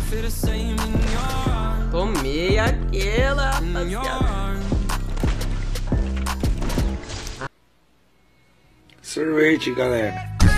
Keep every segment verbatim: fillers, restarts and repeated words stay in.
Tomei aquela, rapaziada. Sorvete, galera.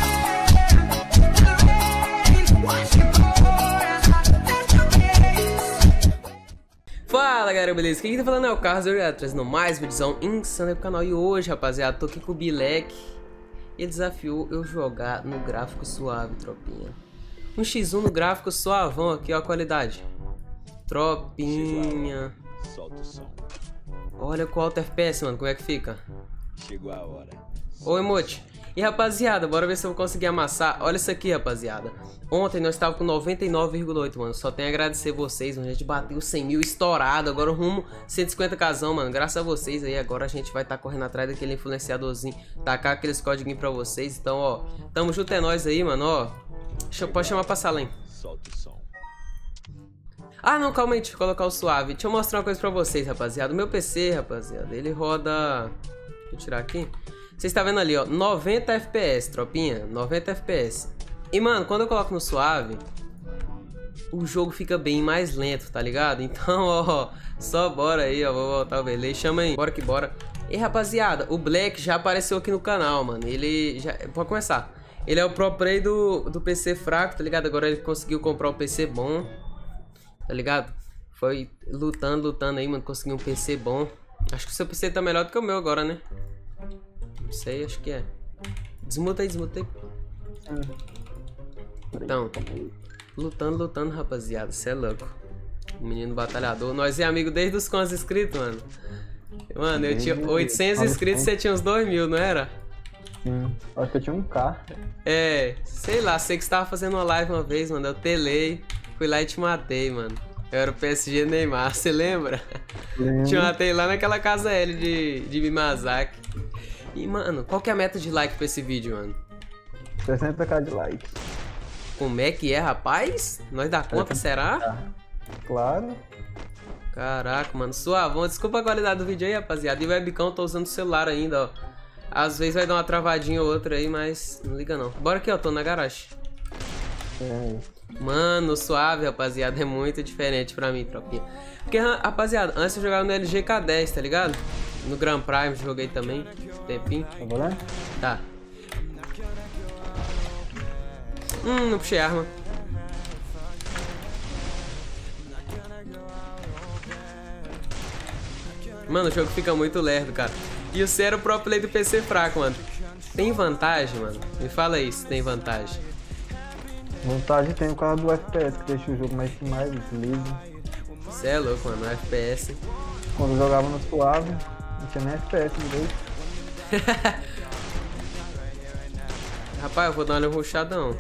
Fala galera, beleza? Quem tá falando é o Carlos, eu já trazendo mais vídeozão insano pro canal. E hoje, rapaziada, tô aqui com o Bilek. Ele desafiou eu jogar no gráfico suave, tropinha. Um xis um no gráfico suavão aqui, ó a qualidade. Tropinha. Solta o som. Olha com o alto F P S, mano, como é que fica? Chegou a hora. Ô, emote. E rapaziada, bora ver se eu vou conseguir amassar. Olha isso aqui, rapaziada. Ontem nós estávamos com noventa e nove vírgula oito, mano. Só tenho a agradecer vocês, mano. A gente bateu cem mil estourado. Agora rumo cento e cinquenta casão, mano. Graças a vocês aí. Agora a gente vai estar tá correndo atrás daquele influenciadorzinho. Tacar aqueles códigos pra vocês. Então, ó. Tamo junto, é nóis aí, mano. Ó. Deixa, pode chamar pra sala, hein? Solta o som. Ah, não, calma aí. Deixa eu colocar o suave. Deixa eu mostrar uma coisa pra vocês, rapaziada. O meu P C, rapaziada, ele roda... Deixa eu tirar aqui. Vocês estão vendo ali, ó, noventa F P S, tropinha, noventa F P S. E, mano, quando eu coloco no suave, o jogo fica bem mais lento, tá ligado? Então, ó, só bora aí, ó, vou voltar o beleza, chama aí, bora que bora. E, rapaziada, o Black já apareceu aqui no canal, mano, ele já... Pode começar. Ele é o pro play do, do P C fraco, tá ligado? Agora ele conseguiu comprar um P C bom, tá ligado? Foi lutando, lutando aí, mano, conseguiu um P C bom. Acho que o seu P C tá melhor do que o meu agora, né? Não sei, acho que é. Desmuta aí, desmuta aí. Então, lutando, lutando, rapaziada. Cê é louco. Menino batalhador. Nós é amigo desde os quantos inscritos, mano? Mano, eu tinha oitocentos inscritos e você tinha uns dois mil, não era? Sim, acho que eu tinha um K. É, sei lá, sei que você tava fazendo uma live uma vez, mano. Eu telei, fui lá e te matei, mano. Eu era o P S G Neymar, você lembra? Lembro. Te matei lá naquela casa L de, de Mimazaki. E, mano, qual que é a meta de like pra esse vídeo, mano? sessenta k de like. Como é que é, rapaz? Nós dá conta, será? Claro. Caraca, mano, suavão. Desculpa a qualidade do vídeo aí, rapaziada. E o webcam, tô usando o celular ainda, ó. Às vezes vai dar uma travadinha ou outra aí, mas não liga não. Bora aqui, ó, tô na garagem. É. Mano, suave, rapaziada, é muito diferente pra mim, tropinha. Porque, rapaziada, antes eu jogava no L G K dez, tá ligado? No Grand Prime joguei também, tempinho. Tá bom, né? Tá. Hum, não puxei arma. Mano, o jogo fica muito lerdo, cara. E o você era o pro play do P C fraco, mano. Tem vantagem, mano? Me fala aí se tem vantagem. Vantagem tem o caso do F P S, que deixa o jogo mais, mais liso. Você é louco, mano, o F P S. Quando eu jogava no suave, não tinha nem F P S direito. Rapaz, eu vou dar uma rushadão.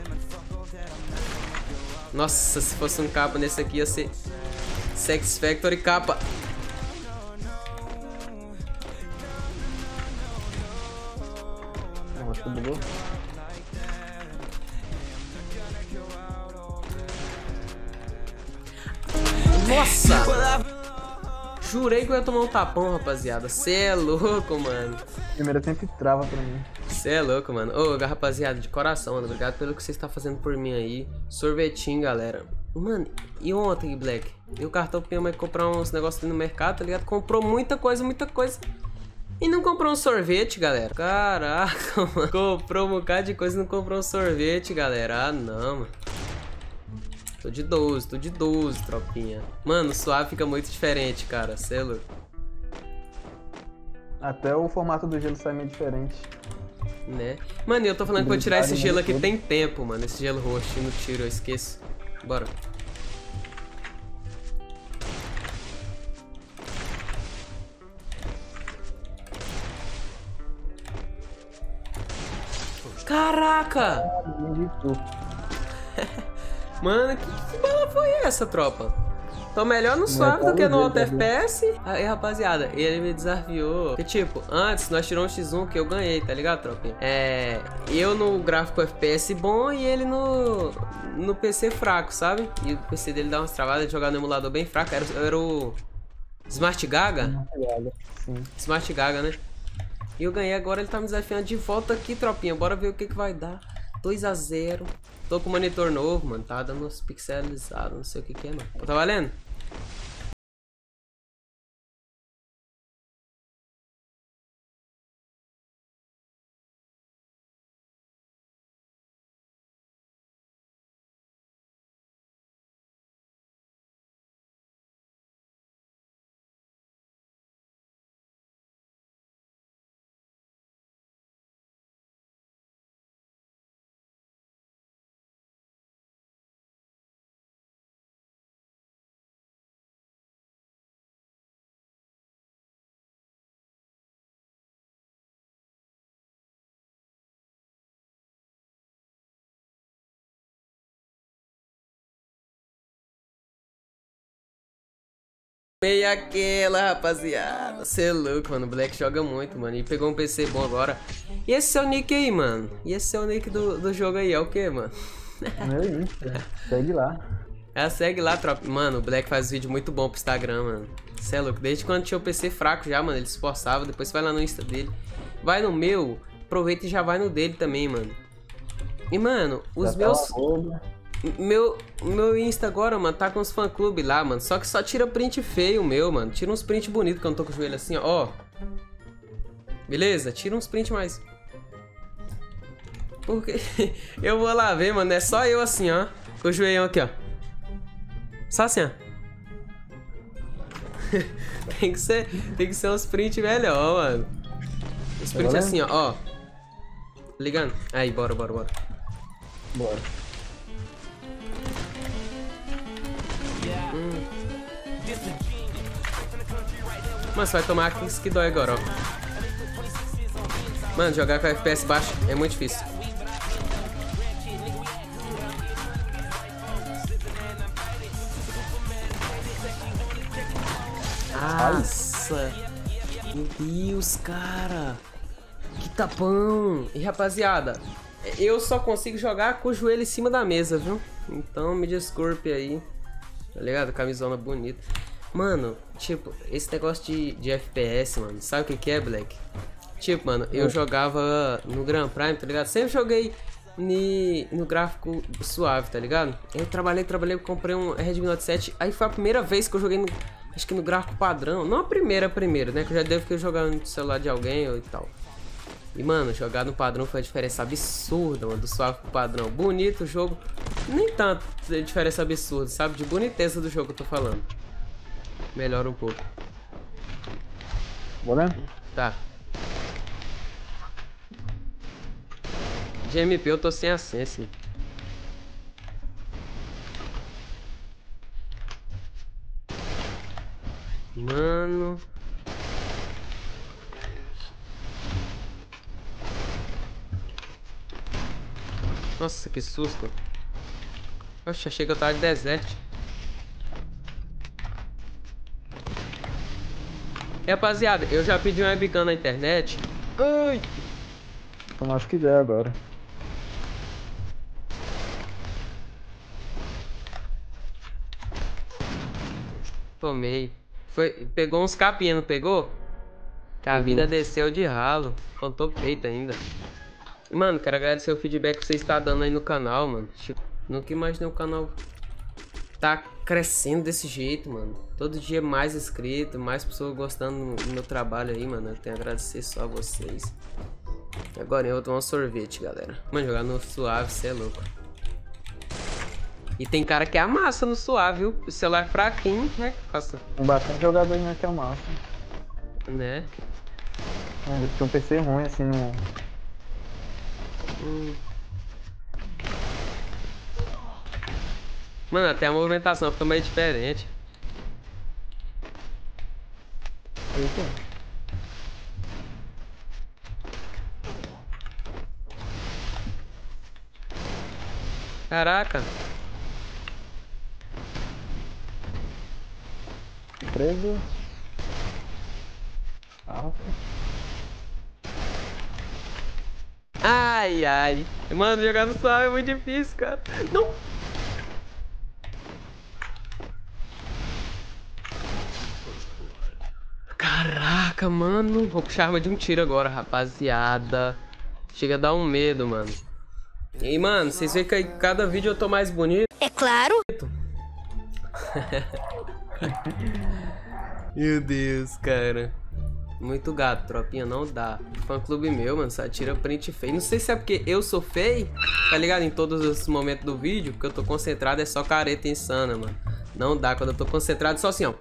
Nossa, se fosse um capa nesse aqui ia ser Sex Factory capa. Eu acho que bugou. Nossa! Jurei que eu ia tomar um tapão, rapaziada. Cê é louco, mano. Primeiro tempo trava pra mim. Cê é louco, mano. Ô, rapaziada, de coração, mano. Obrigado pelo que você está fazendo por mim aí. Sorvetinho, galera. Mano, e ontem, Black? E o cartão pra minha mãe comprar uns negócios ali no mercado, tá ligado? Comprou muita coisa, muita coisa. E não comprou um sorvete, galera. Caraca, mano. Comprou um bocado de coisa e não comprou um sorvete, galera. Ah, não, mano. Tô de doze, tô de doze, tropinha. Mano, o suave fica muito diferente, cara. Cê é louco. Até o formato do gelo sai meio diferente. Né? Mano, eu tô falando que vou tirar esse gelo aqui tem tempo, mano. Esse gelo roxo, no tiro, eu esqueço. Bora. Caraca! Mano, que, que bala foi essa, tropa? Tô melhor no suave do que no alto F P S. Aí, rapaziada, ele me desafiou. Que tipo, antes nós tiramos um xis um que eu ganhei, tá ligado, tropinha? É. Eu no gráfico F P S bom e ele no. No P C fraco, sabe? E o P C dele dá umas travadas de jogar no emulador bem fraco. Era, era o. Smart Gaga? Sim. Smart Gaga, né? E eu ganhei agora, ele tá me desafiando de volta aqui, tropinha. Bora ver o que que vai dar. dois a zero. Tô com monitor novo, mano. Tá dando uns pixelizados, não sei o que que é, mano. Tá valendo? Meia aquela, rapaziada. Cê é louco, mano. O Black joga muito, mano. E pegou um P C bom agora. E esse seu nick aí, mano? E esse seu nick do, do jogo aí? É o que, mano? Meu Insta. Segue lá. É, segue lá, tropa. Mano, o Black faz vídeo muito bom pro Instagram, mano. Cê é louco. Desde quando tinha o P C fraco já, mano. Ele se esforçava. Depois vai lá no Insta dele. Vai no meu. Aproveita e já vai no dele também, mano. E, mano, os Já meus... tá uma Meu, meu Insta agora, mano, tá com os fã-clube lá, mano. Só que só tira print feio, meu, mano. Tira uns print bonitos que eu não tô com o joelho assim, ó. Beleza? Tira uns print mais. Porque eu vou lá ver, mano. É só eu assim, ó. Com o joelhão aqui, ó. Só assim, ó. tem, que ser, tem que ser uns print melhor, mano. Os print assim, ó. Ó. Ligando? Aí, bora, bora, bora. Bora. Hum. Mano, você vai tomar isso que dói agora, ó. Mano, jogar com F P S baixo é muito difícil. Nossa! Meu Deus, cara! Que tapão! E rapaziada, eu só consigo jogar com o joelho em cima da mesa, viu? Então me desculpe aí. Tá ligado? Camisona bonita. Mano, tipo, esse negócio de, de F P S, mano, sabe o que que é, Black? Tipo, mano, eu hum. jogava no Grand Prime, tá ligado? Sempre joguei ni, no gráfico suave, tá ligado? Eu trabalhei, trabalhei, comprei um Redmi Note sete. Aí foi a primeira vez que eu joguei no, acho que no gráfico padrão. Não a primeira, a primeira, né? Que eu já devo ter jogado no celular de alguém ou e tal. E, mano, jogar no padrão foi a diferença absurda, mano, do suave pro padrão. Bonito o jogo, nem tanto diferença absurda, sabe? De boniteza do jogo que eu tô falando. Melhora um pouco. Bora? Tá. De M P eu tô sem acesso. Mano... Nossa, que susto. Oxe, achei que eu tava de deserto. E, rapaziada, eu já pedi um webcam na internet. Ai! Então acho que já é agora. Tomei. Foi, pegou uns capinha, não pegou? Que a vida desceu de ralo. Contou peito ainda. Mano, quero agradecer o feedback que você está dando aí no canal, mano. Nunca imaginei o canal tá crescendo desse jeito, mano. Todo dia mais inscrito, mais pessoas gostando do meu trabalho aí, mano. Eu tenho a agradecer só a vocês. Agora eu vou tomar um sorvete, galera. Mano, jogar no suave, cê é louco. E tem cara que amassa no suave, viu? O celular fraquinho, né? Nossa. Um bastante jogador ainda que é o massa. Né? É, tinha um P C ruim assim no... Hum. Mano, até a movimentação fica meio diferente. Eita. Caraca. Preso. Alfa. Ai, ai. Mano, jogar no suave é muito difícil, cara. Não. Caraca, mano. Vou puxar arma de um tiro agora, rapaziada. Chega a dar um medo, mano. E mano, vocês veem que aí cada vídeo eu tô mais bonito? É claro. Meu Deus, cara. Muito gato, tropinha, não dá. Fã clube meu, mano, só tira print feio. Não sei se é porque eu sou feio, tá ligado? Em todos os momentos do vídeo, porque eu tô concentrado, é só careta insana, mano. Não dá, quando eu tô concentrado, só assim, ó.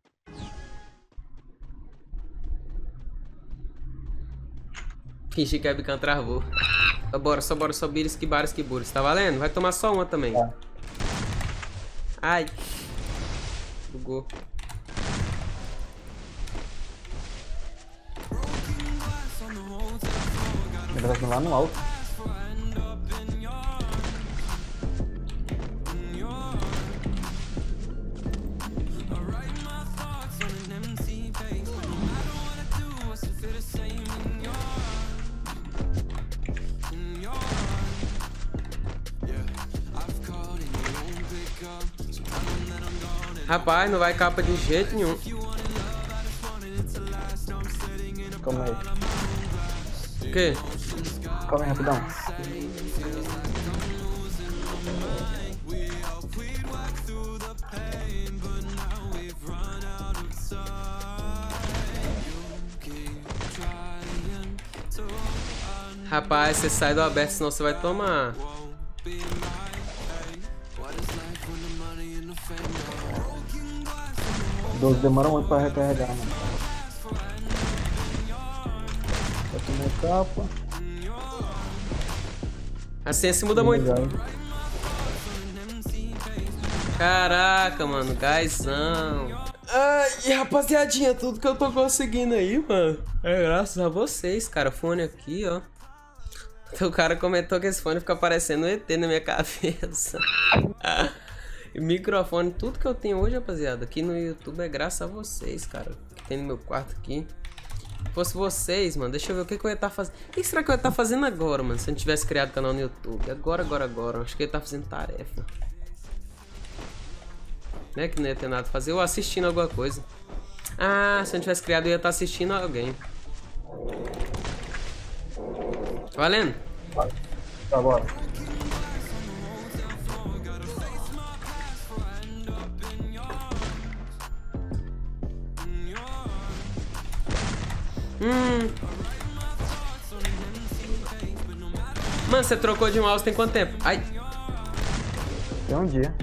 Fingi que a webcam travou. Bora, só bora, só bira, esquibar, esquiburos. Tá valendo? Vai tomar só uma também. Tá. Ai. Bugou. Ele vai vir lá no alto. Rapaz, não vai capa de jeito nenhum. Calma aí. O quê? Calma aí, rapidão. Rapaz, você sai do aberto, senão você vai tomar. doze demora muito pra recarregar, mano. Vai tomar capa. Assim se muda muito. Caraca, mano, gásão. Ai, rapaziadinha, tudo que eu tô conseguindo aí, mano, é graças a vocês, cara. Fone aqui, ó. O cara comentou que esse fone fica parecendo um E T na minha cabeça. Microfone, tudo que eu tenho hoje, rapaziada, aqui no YouTube é graças a vocês, cara. Que tem no meu quarto aqui. Se fosse vocês, mano, deixa eu ver o que, que eu ia estar fazendo. O que será que eu ia estar fazendo agora, mano? Se eu não tivesse criado canal no YouTube. Agora, agora, agora. Acho que eu ia estar fazendo tarefa. Não é que não ia ter nada a fazer. Ou assistindo alguma coisa. Ah, se eu não tivesse criado, eu ia estar assistindo alguém. Valendo? Tá, bora. Hum. Mano, você trocou de mouse tem quanto tempo? Ai. Tem um dia.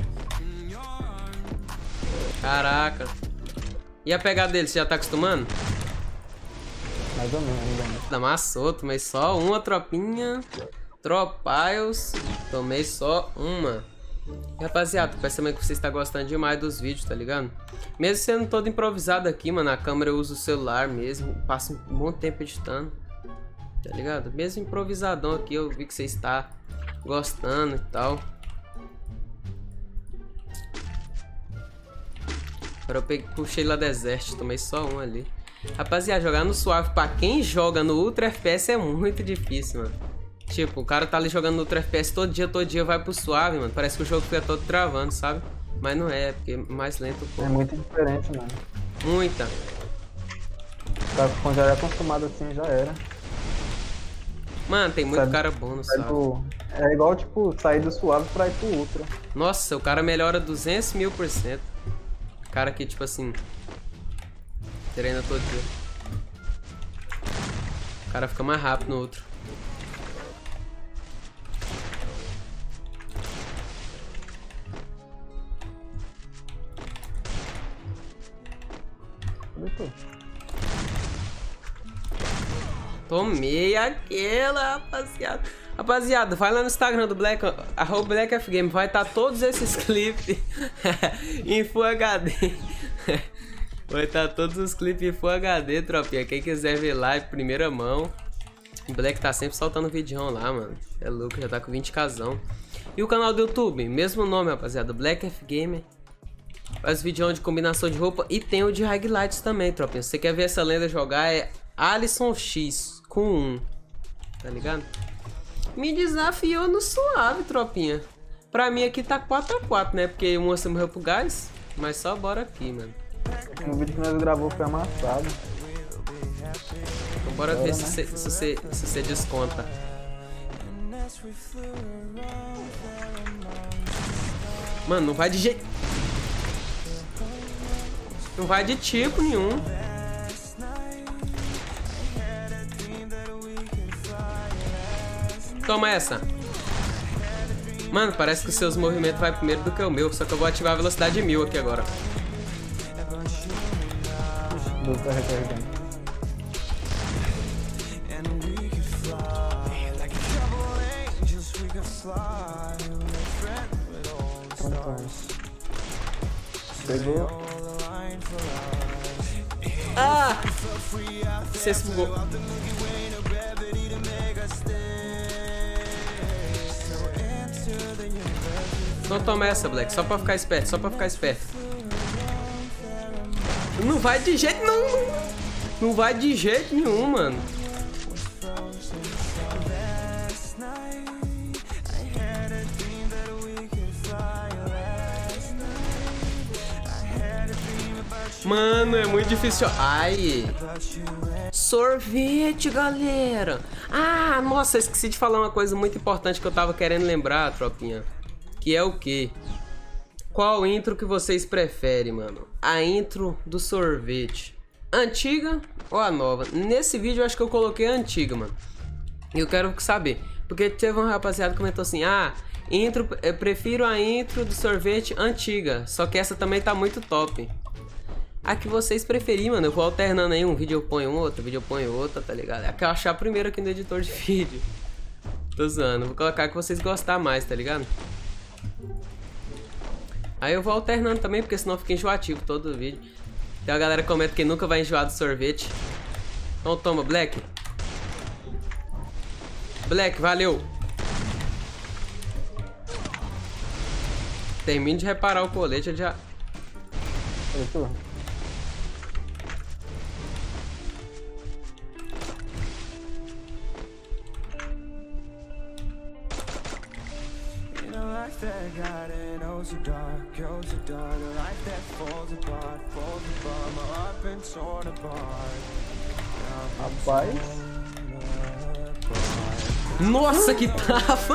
Caraca. E a pegada dele, você já tá acostumando? Mais ou menos, mais ou menos. Amassou, tomei só uma tropinha. Tropiles. Tomei só uma. E, rapaziada, peço também que você está gostando demais dos vídeos, tá ligado? Mesmo sendo todo improvisado aqui, mano, a câmera eu uso o celular mesmo. Passo um bom tempo editando, tá ligado? Mesmo improvisadão aqui, eu vi que você está gostando e tal. Agora eu peguei, puxei lá Desert, tomei só um ali. Rapaziada, jogar no suave pra quem joga no Ultra F P S é muito difícil, mano. Tipo, o cara tá ali jogando no Ultra F P S todo dia, todo dia vai pro suave, mano. Parece que o jogo fica todo travando, sabe? Mas não é, porque é mais lento um pouco. É muito diferente, mano. Muita. Tá, quando já é acostumado assim, já era. Mano, tem muito Sabe, cara bom no sai suave. do- É igual, tipo, sair do suave pra ir pro ultra. Nossa, o cara melhora duzentos mil por cento. O cara que, tipo assim, treina todo dia. O cara fica mais rápido no outro. Cadê tu? Tomei aquela, rapaziada. Rapaziada, vai lá no Instagram do Black, arroba Black F Game, vai estar todos esses clipes em Full H D. Vai estar todos os clipes em Full H D, tropinha. Quem quiser ver lá em primeira mão. O Black tá sempre soltando vídeo lá, mano. É louco, já tá com vinte casão. E o canal do YouTube, mesmo nome, rapaziada, Black F Gamer. Faz vídeo de combinação de roupa e tem o de highlights também, tropinha. Se você quer ver essa lenda jogar, é Alisson X com um. Tá ligado? Me desafiou no suave, tropinha. Pra mim aqui tá quatro a quatro, né? Porque uma você morreu pro gás. Mas só bora aqui, mano. O vídeo que nós gravou foi amassado. Então bora ver se você, se você, se você desconta. Mano, não vai de jeito... Não vai de tipo nenhum. Toma essa. Mano, parece que os seus movimentos vai primeiro do que o meu. Só que eu vou ativar a velocidade mil aqui agora. Do carregando. Pegou. Ah! Você se bugou. Não toma essa, Black. Só pra ficar esperto. Só pra ficar esperto. Não vai de jeito nenhum. Não vai de jeito nenhum, mano. Mano, é muito difícil. Ai. Sorvete, galera. Ah, nossa, esqueci de falar uma coisa muito importante que eu tava querendo lembrar, tropinha. Que é o quê? Qual intro que vocês preferem, mano? A intro do sorvete. Antiga ou a nova? Nesse vídeo eu acho que eu coloquei a antiga, mano. E eu quero saber. Porque teve um rapaziada que comentou assim: ah, intro, eu prefiro a intro do sorvete antiga. Só que essa também tá muito top. A que vocês preferirem, mano. Eu vou alternando aí. Um vídeo eu ponho um, outro vídeo eu ponho outra, tá ligado? É a que eu achar primeiro aqui no editor de vídeo. Tô zoando. Vou colocar a que vocês gostarem mais, tá ligado? Aí eu vou alternando também, porque senão fica enjoativo todo o vídeo. Então a galera comenta que nunca vai enjoar do sorvete. Então toma, Black. Black, valeu. Termine de reparar o colete, ele já... Eu Rapaz. Nossa, que tava.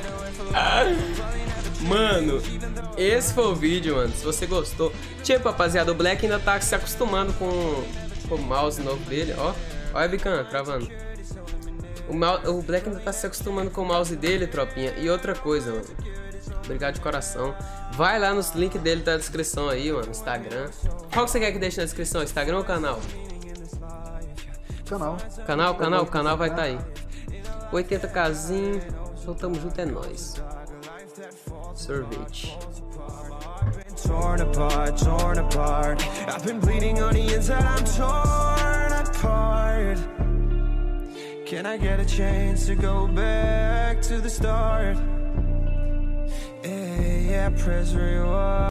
Mano, esse foi o vídeo, mano. Se você gostou. Tipo, rapaziada, o Black ainda tá se acostumando com, com o mouse novo dele. Ó, olha a bican, travando. O, mouse, o Black ainda tá se acostumando com o mouse dele, tropinha. E outra coisa, mano. Obrigado de coração. Vai lá nos links dele, tá na descrição aí, mano. Instagram. Qual que você quer que deixe na descrição? Instagram ou canal? Canal. Canal, canal, o canal vai estar tá aí. oitenta kzinho. Soltamos junto, é nóis. Sorvete. Torn apart, torn apart. I've been bleeding on the inside, I'm torn apart. Can I get a chance to go back to the start? Yeah, yeah, press rewind.